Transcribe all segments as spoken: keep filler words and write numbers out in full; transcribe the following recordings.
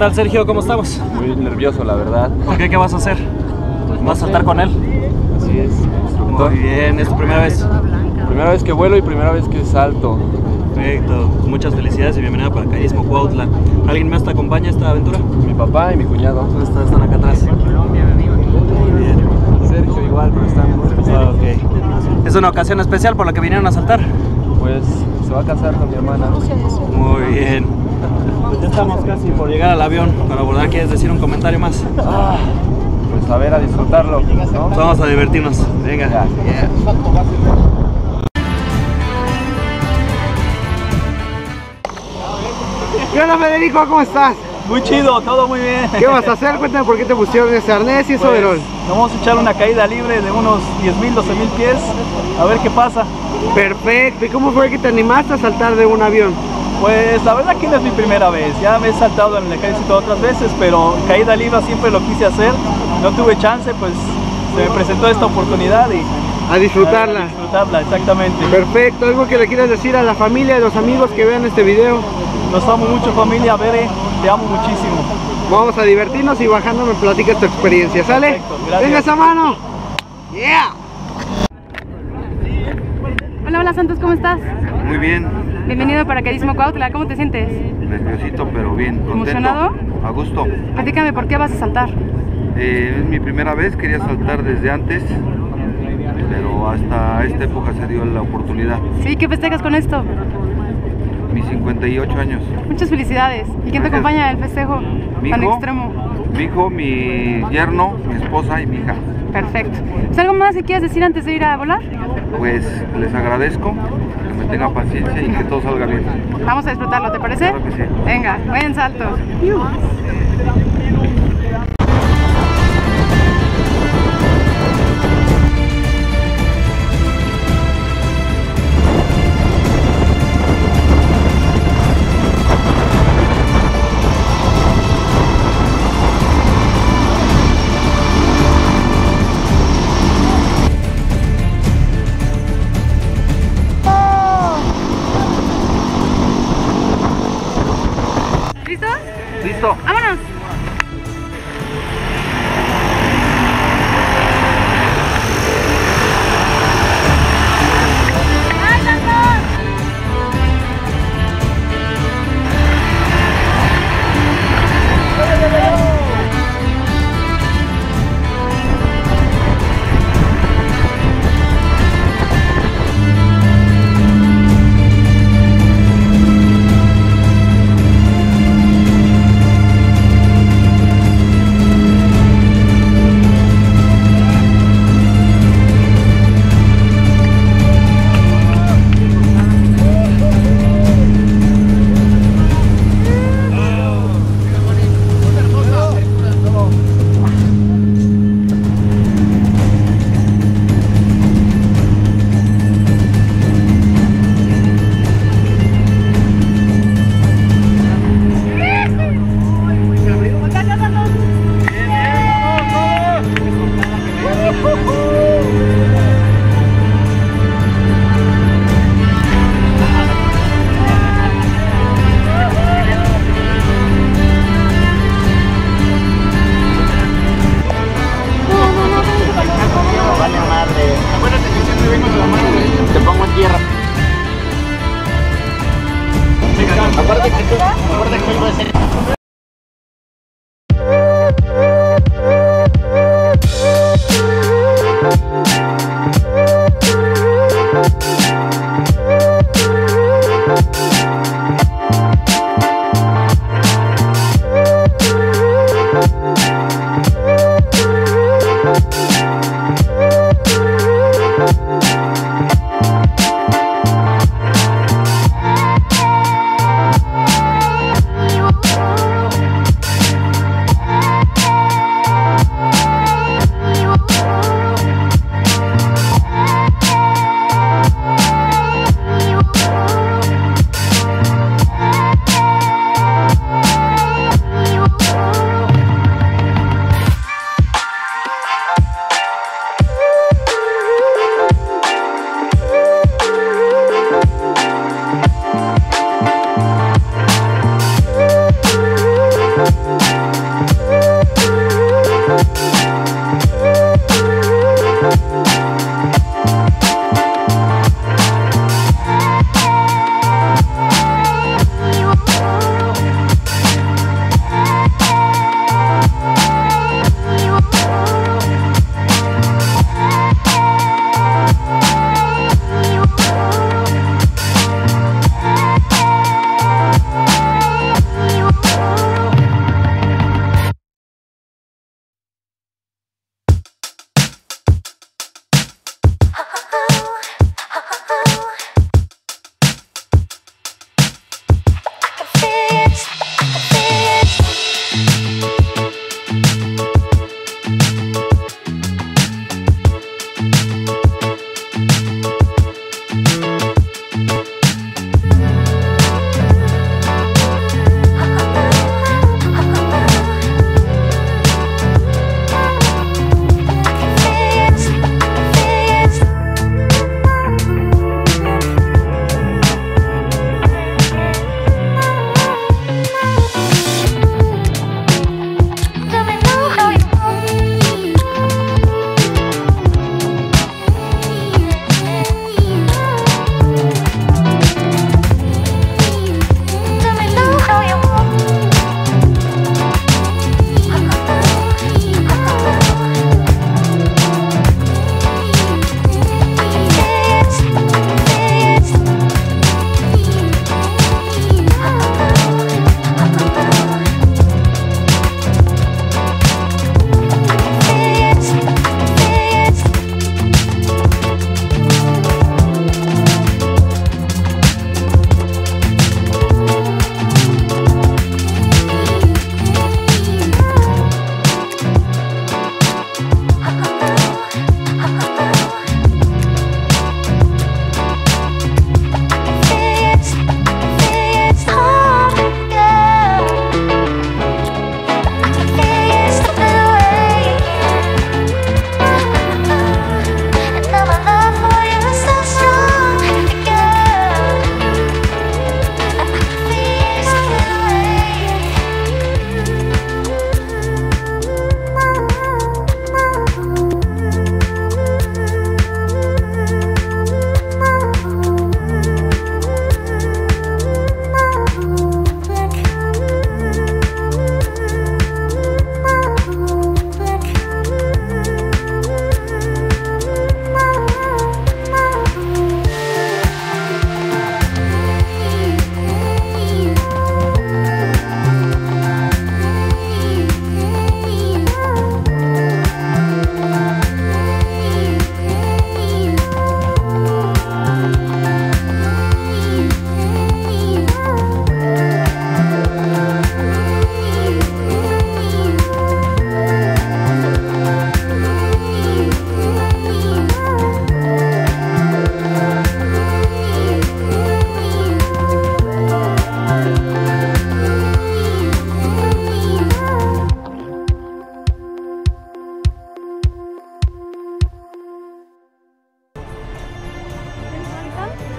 tal, Sergio? ¿Cómo estamos? Muy nervioso, la verdad. ¿Por qué? ¿Qué vas a hacer? ¿Vas a saltar con él? Así es, instructor. Muy bien, ¿es tu primera vez? Primera vez que vuelo y primera vez que salto. Perfecto, muchas felicidades y bienvenida para Paracaidismo Cuautla. ¿Alguien más te acompaña a esta aventura? Mi papá y mi cuñado. ¿Dónde están? Están acá atrás. Muy bien. Sergio igual, pero están muy nerviosos. Ok. ¿Es una ocasión especial por la que vinieron a saltar? Pues se va a casar con mi hermana. Muy bien. Pues ya estamos casi por llegar al avión. Para abordar, ¿quieres decir un comentario más? Ah, pues a ver, a disfrutarlo, ¿no? Vamos a divertirnos. Venga. Ya. Yeah. ¿Qué onda, Federico? ¿Cómo estás? Muy chido, todo muy bien. ¿Qué vas a hacer? Cuéntame por qué te pusieron ese arnés y ese Pues, overol. nos vamos a echar una caída libre de unos diez mil, doce mil pies, a ver qué pasa. Perfecto. ¿Y cómo fue que te animaste a saltar de un avión? Pues la verdad que no es mi primera vez, ya me he saltado en el ejército otras veces, pero caída libre siempre lo quise hacer, no tuve chance, pues se me presentó esta oportunidad y A disfrutarla. a disfrutarla, exactamente. Perfecto. ¿Algo que le quieras decir a la familia y a los amigos que vean este video? Los amo mucho, familia. Bere, te amo muchísimo. Vamos a divertirnos y bajando me platicas tu experiencia, ¿sale? Perfecto, gracias. Venga esa mano. Yeah. Hola, hola Santos, ¿cómo estás? Muy bien, Bienvenido a Paracaidismo Cuautla, ¿cómo te sientes? nerviosito pero bien, contento. ¿Emocionado? A gusto. Platícame, ¿por qué vas a saltar? Eh, es mi primera vez, quería saltar desde antes, pero hasta esta época se dio la oportunidad. Sí, ¿qué festejas con esto? Mis cincuenta y ocho años. Muchas felicidades. ¿Y quién te Gracias. acompaña en el festejo Mi tan hijo. extremo? Mi hijo, mi yerno, mi esposa y mi hija. Perfecto. ¿Es algo más que quieras decir antes de ir a volar? Pues les agradezco, que me tengan paciencia y que todo salga bien. Vamos a disfrutarlo, ¿te parece? Claro que sí. Venga, buen salto. ¿Listos? ¿Listo? ¡Vámonos!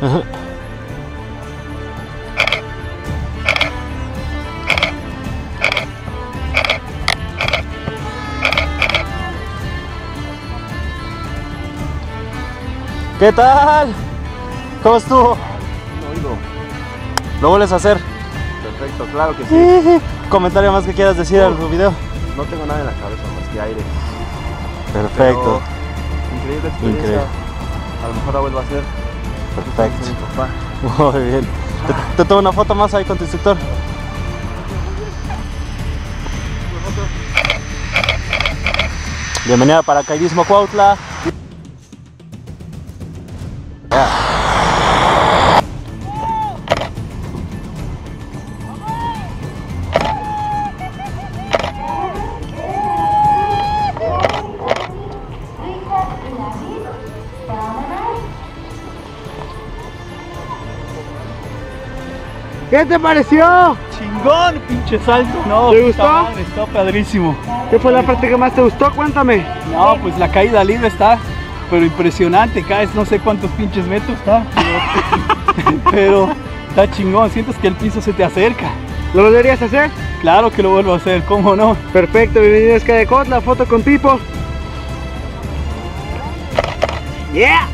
Ajá. ¿Qué tal? ¿Cómo estuvo? Oigo. ¿Lo vuelves a hacer? Perfecto, claro que sí. ¿Comentario más que quieras decir al video? No tengo nada en la cabeza más que aire. Perfecto. Pero increíble experiencia. Increíble. A lo mejor la vuelvo a hacer. Perfecto. Mi papá. Muy bien. ¿Te, te tomo una foto más ahí con tu instructor? Bienvenida a Paracaidismo Cuautla. ¿Qué te pareció? Chingón, pinche salto. No, ¿Te puta gustó? madre, está padrísimo. ¿Qué fue la parte que más te gustó? Cuéntame. No, pues la caída libre está, pero impresionante. Caes no sé cuántos pinches metros está, pero, pero está chingón. Sientes que el piso se te acerca. ¿Lo volverías a hacer? Claro que lo vuelvo a hacer, ¿cómo no? Perfecto, bienvenido a Sky de Cuautla, foto con Pipo. Yeah.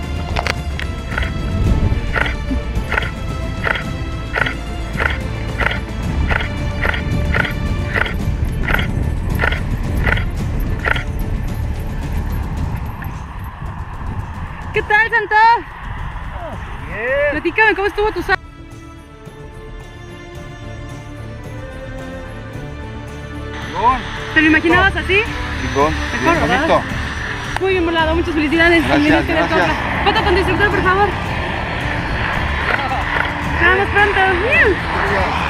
¿Qué tal, Santo? Bien. Platícame, ¿cómo estuvo tu salto? ¿Te lo imaginabas así? Chingón, Mejor, bien ¿verdad? bonito. Muy bien volado, muchas felicidades. Gracias, Bienvenido a Sky de gracias. Cuautla. Foto con tu instructor, por favor. Nos vemos pronto. Bien.